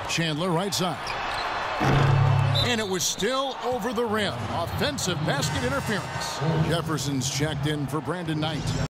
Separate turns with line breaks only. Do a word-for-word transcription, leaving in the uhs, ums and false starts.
Chandler right side. And it was still over the rim. Offensive basket interference. Jefferson's checked in for Brandon Knight.